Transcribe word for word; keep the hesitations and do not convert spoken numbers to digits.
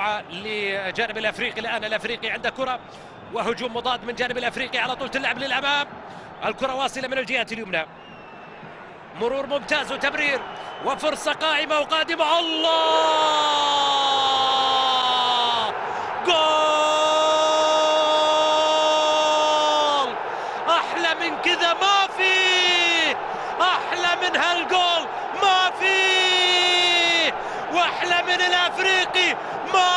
مجموعة لجانب الأفريقي. الآن الأفريقي عنده كرة وهجوم مضاد من جانب الأفريقي، على طول تلعب للأمام، الكرة واصلة من الجهة اليمنى، مرور ممتاز وتمرير وفرصة قائمة وقادمة. الله، جول! أحلى من كذا ما في، أحلى من هالجول ما في، وأحلى من الأفريقي ما